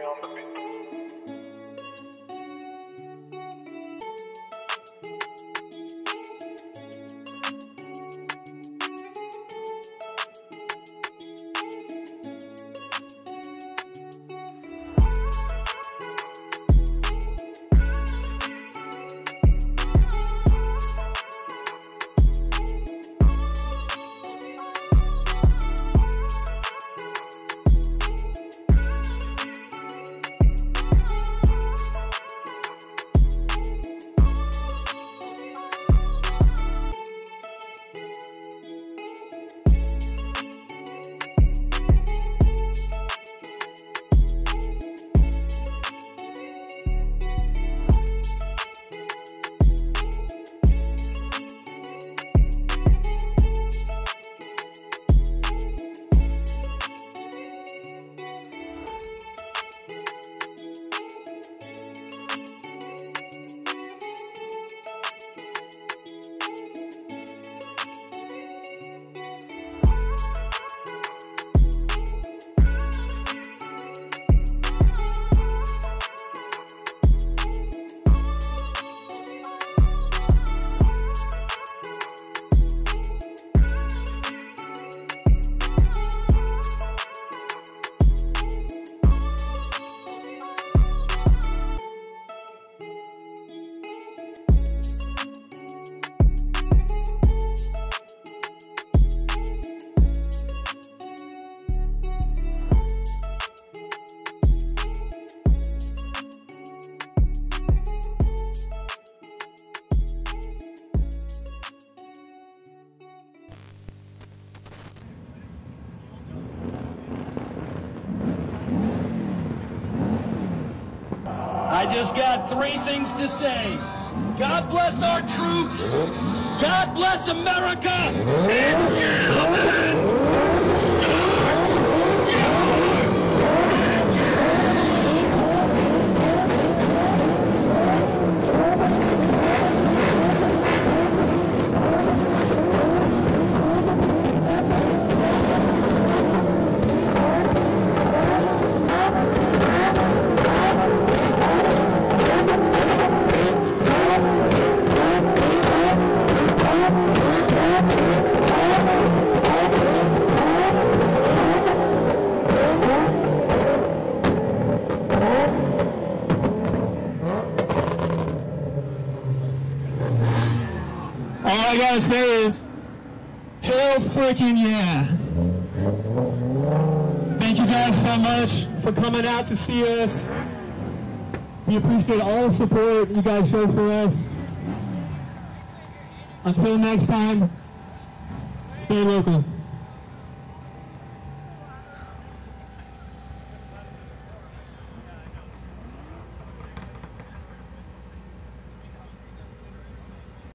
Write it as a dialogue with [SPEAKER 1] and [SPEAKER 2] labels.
[SPEAKER 1] on the beat.
[SPEAKER 2] I just got 3 things to say. God bless our troops. God bless America. And gentlemen,
[SPEAKER 3] all I gotta say is, hell freaking yeah. Thank you guys so much for coming out to see us. We appreciate all the support you guys show for us. Until next time, stay local.